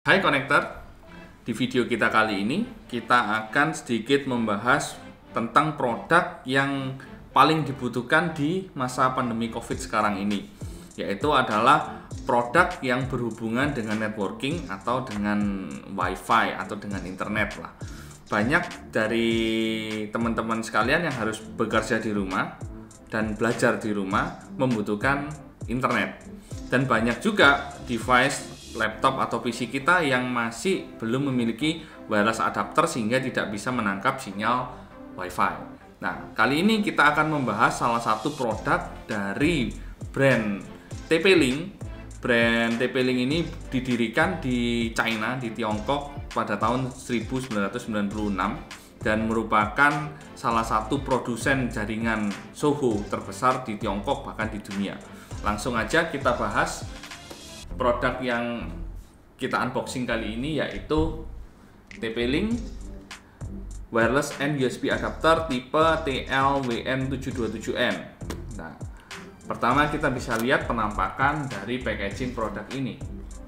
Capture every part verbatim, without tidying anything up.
Hai konektor, di video kita kali ini kita akan sedikit membahas tentang produk yang paling dibutuhkan di masa pandemi COVID sekarang ini, yaitu adalah produk yang berhubungan dengan networking atau dengan wifi atau dengan internet lah. Banyak dari teman-teman sekalian yang harus bekerja di rumah dan belajar di rumah membutuhkan internet, dan banyak juga device laptop atau P C kita yang masih belum memiliki wireless adapter sehingga tidak bisa menangkap sinyal Wi-Fi. Nah, kali ini kita akan membahas salah satu produk dari brand TP-Link. Brand TP-Link ini didirikan di China, di Tiongkok pada tahun seribu sembilan ratus sembilan puluh enam dan merupakan salah satu produsen jaringan SOHO terbesar di Tiongkok bahkan di dunia. Langsung aja kita bahas produk yang kita unboxing kali ini, yaitu TP-Link Wireless and U S B Adapter tipe T L W N tujuh dua tujuh N. Nah, pertama kita bisa lihat penampakan dari packaging produk ini.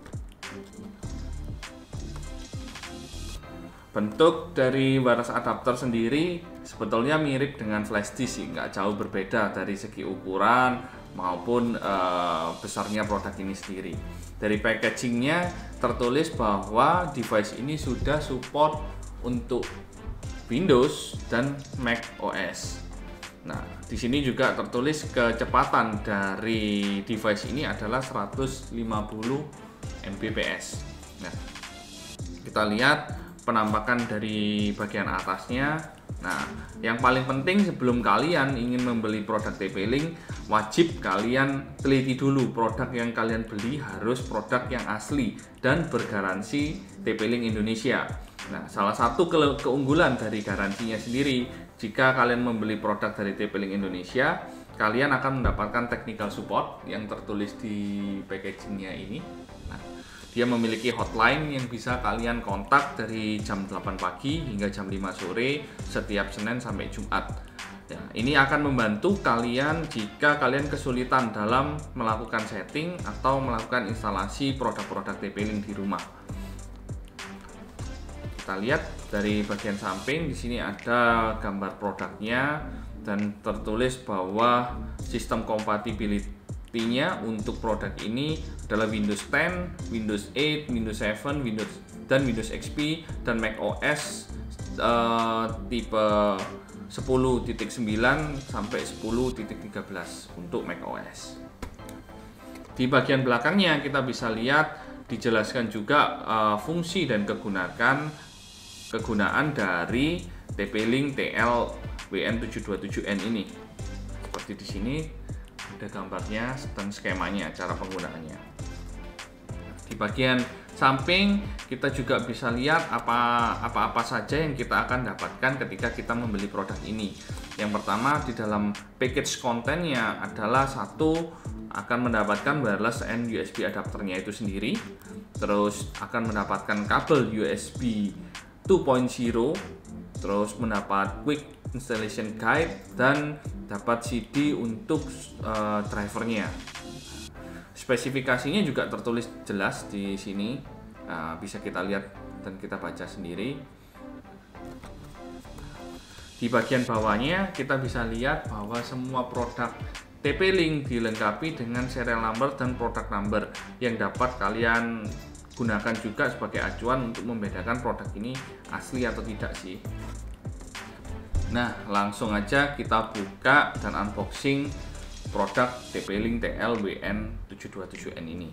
Bentuk dari wireless adapter sendiri sebetulnya mirip dengan flash disk, nggak jauh berbeda dari segi ukuran maupun uh, besarnya produk ini sendiri. Dari packagingnya tertulis bahwa device ini sudah support untuk Windows dan Mac O S. Nah, di sini juga tertulis kecepatan dari device ini adalah seratus lima puluh megabit per second. Nah, kita lihat penampakan dari bagian atasnya. Nah, yang paling penting sebelum kalian ingin membeli produk TP-Link, wajib kalian teliti dulu produk yang kalian beli harus produk yang asli dan bergaransi TP-Link Indonesia. Nah, salah satu ke keunggulan dari garansinya sendiri, jika kalian membeli produk dari TP-Link Indonesia, kalian akan mendapatkan technical support yang tertulis di packagingnya ini. Nah, dia memiliki hotline yang bisa kalian kontak dari jam delapan pagi hingga jam lima sore setiap Senin sampai Jumat. Ya, ini akan membantu kalian jika kalian kesulitan dalam melakukan setting atau melakukan instalasi produk-produk TP-Link di rumah. Kita lihat dari bagian samping, di sini ada gambar produknya dan tertulis bahwa sistem compatibility-nya untuk produk ini adalah Windows ten, Windows eight, Windows seven, Windows dan Windows X P dan Mac O S uh, tipe sepuluh titik sembilan sampai sepuluh titik tiga belas untuk Mac O S. Di bagian belakangnya kita bisa lihat dijelaskan juga uh, fungsi dan kegunaan kegunaan dari TP-Link T L W N tujuh dua tujuh N ini. Seperti di sini ada gambarnya dan skemanya cara penggunaannya. Di bagian samping kita juga bisa lihat apa apa-apa saja yang kita akan dapatkan ketika kita membeli produk ini. Yang pertama, di dalam package kontennya adalah satu, akan mendapatkan wireless and U S B adapternya itu sendiri, terus akan mendapatkan kabel U S B dua titik nol, terus mendapat quick installation guide dan dapat C D untuk uh, drivernya. Spesifikasinya juga tertulis jelas di sini, nah, bisa kita lihat dan kita baca sendiri. Di bagian bawahnya kita bisa lihat bahwa semua produk TP-Link dilengkapi dengan serial number dan product number yang dapat kalian gunakan juga sebagai acuan untuk membedakan produk ini asli atau tidak sih. Nah, langsung aja kita buka dan unboxing produk TP-Link T L W N tujuh dua tujuh N ini.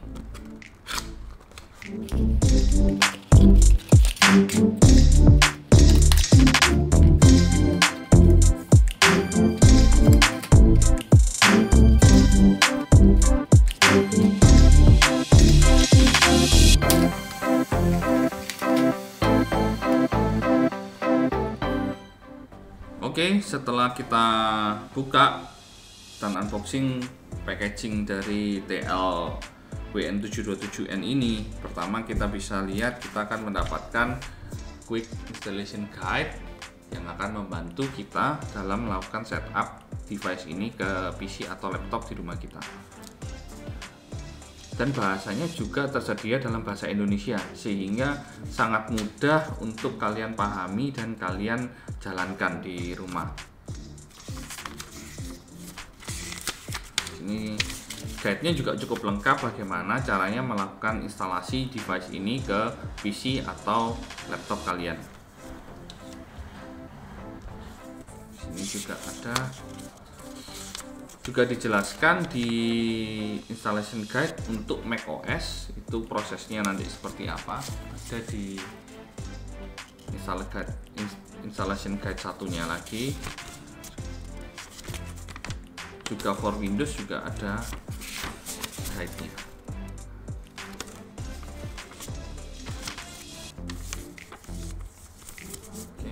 Oke, setelah kita buka dan unboxing packaging dari T L W N tujuh dua tujuh N ini, pertama kita bisa lihat kita akan mendapatkan quick installation guide yang akan membantu kita dalam melakukan setup device ini ke P C atau laptop di rumah kita. dan bahasanya juga tersedia dalam bahasa Indonesia, sehingga sangat mudah untuk kalian pahami dan kalian jalankan di rumah. Ini guide-nya juga cukup lengkap bagaimana caranya melakukan instalasi device ini ke P C atau laptop kalian. Sini juga ada, juga dijelaskan di installation guide untuk macOS itu prosesnya nanti seperti apa, ada di installation guide, installation guide satunya lagi. Juga for Windows juga ada guide-nya. Oke.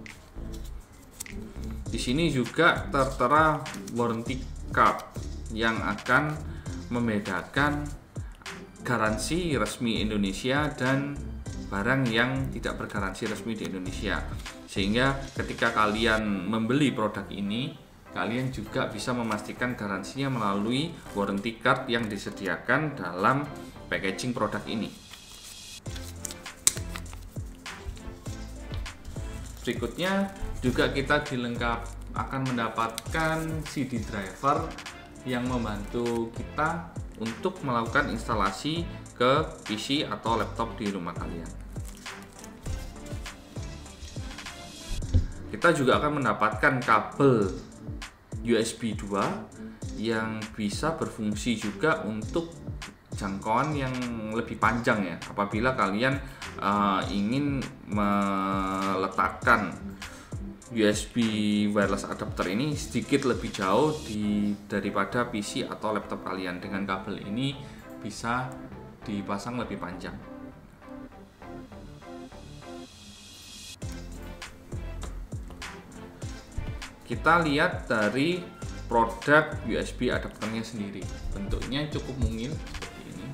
Di sini juga tertera warranty card yang akan membedakan garansi resmi Indonesia dan barang yang tidak bergaransi resmi di Indonesia, sehingga ketika kalian membeli produk ini, kalian juga bisa memastikan garansinya melalui warranty card yang disediakan dalam packaging produk ini. Berikutnya juga kita dilengkap akan mendapatkan C D driver yang membantu kita untuk melakukan instalasi ke P C atau laptop di rumah kalian. Kita juga akan mendapatkan kabel U S B dua yang bisa berfungsi juga untuk jangkauan yang lebih panjang ya, apabila kalian uh, ingin meletakkan U S B wireless adapter ini sedikit lebih jauh di daripada P C atau laptop kalian. Dengan kabel ini bisa dipasang lebih panjang. Kita lihat dari produk U S B adapternya sendiri, bentuknya cukup mungil seperti ini.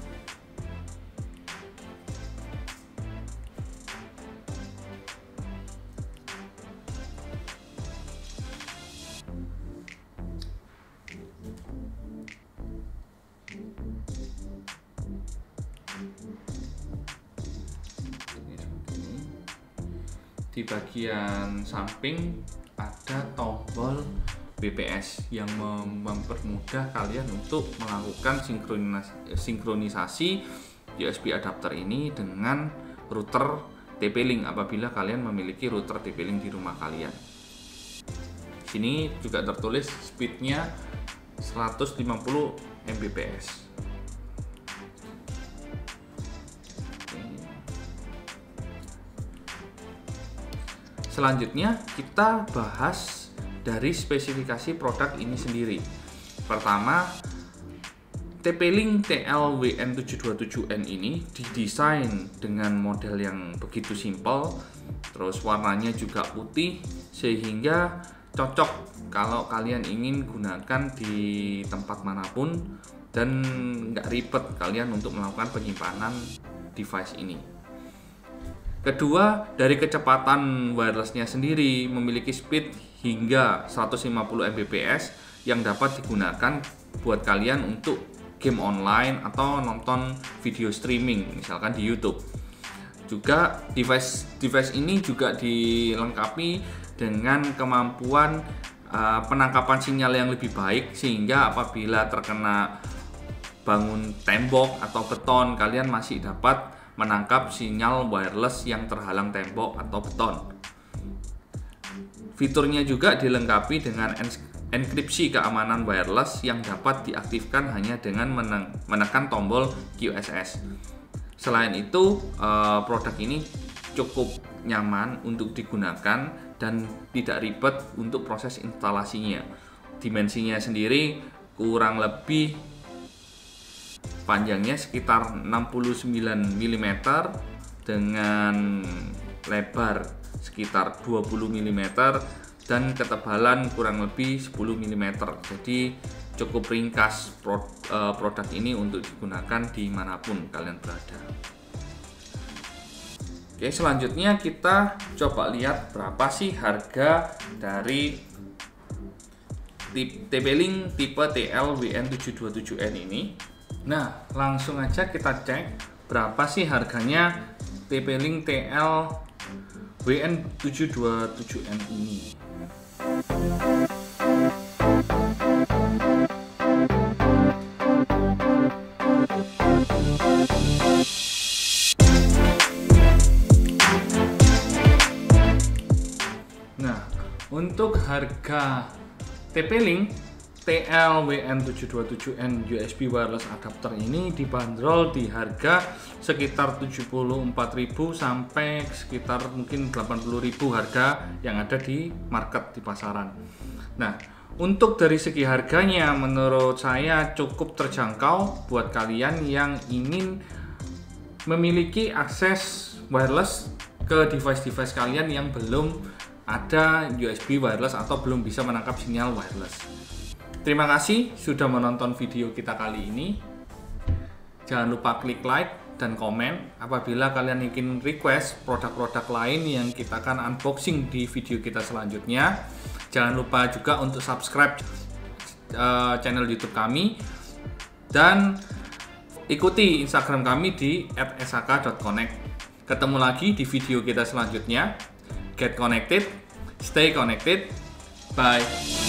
Di bagian samping ada tombol B P S yang mempermudah kalian untuk melakukan sinkronisasi U S B adapter ini dengan router T P-Link apabila kalian memiliki router T P-Link di rumah kalian. Sini juga tertulis speednya seratus lima puluh megabit per second. Selanjutnya kita bahas dari spesifikasi produk ini sendiri. Pertama, T P-Link T L W N tujuh dua tujuh N ini didesain dengan model yang begitu simpel, terus warnanya juga putih, sehingga cocok kalau kalian ingin gunakan di tempat manapun dan nggak ribet kalian untuk melakukan penyimpanan device ini. Kedua, dari kecepatan wirelessnya sendiri memiliki speed hingga seratus lima puluh megabit per second yang dapat digunakan buat kalian untuk game online atau nonton video streaming misalkan di YouTube. Juga device device ini juga dilengkapi dengan kemampuan uh, penangkapan sinyal yang lebih baik, sehingga apabila terkena bangun tembok atau beton, kalian masih dapat menangkap sinyal wireless yang terhalang tembok atau beton. Fiturnya juga dilengkapi dengan enkripsi keamanan wireless yang dapat diaktifkan hanya dengan menekan tombol Q S S. Selain itu, produk ini cukup nyaman untuk digunakan dan tidak ribet untuk proses instalasinya. Dimensinya sendiri kurang lebih panjangnya sekitar enam puluh sembilan milimeter dengan lebar sekitar dua puluh milimeter dan ketebalan kurang lebih sepuluh milimeter. Jadi cukup ringkas produk ini untuk digunakan dimanapun kalian berada. Oke, selanjutnya kita coba lihat berapa sih harga dari T P-Link tipe T L W N tujuh dua tujuh N ini. Nah, langsung aja kita cek berapa sih harganya TP-Link T L W N tujuh dua tujuh N ini. Nah, untuk harga TP-Link T L W N tujuh dua tujuh N U S B wireless adapter ini dibanderol di harga sekitar tujuh puluh empat ribu sampai sekitar mungkin delapan puluh ribu harga yang ada di market di pasaran. Nah, untuk dari segi harganya menurut saya cukup terjangkau buat kalian yang ingin memiliki akses wireless ke device-device kalian yang belum ada U S B wireless atau belum bisa menangkap sinyal wireless. Terima kasih sudah menonton video kita kali ini. Jangan lupa klik like dan komen apabila kalian ingin request produk-produk lain yang kita akan unboxing di video kita selanjutnya. Jangan lupa juga untuk subscribe uh, channel YouTube kami dan ikuti Instagram kami di at s a k dot connect. Ketemu lagi di video kita selanjutnya. Get connected, stay connected, bye.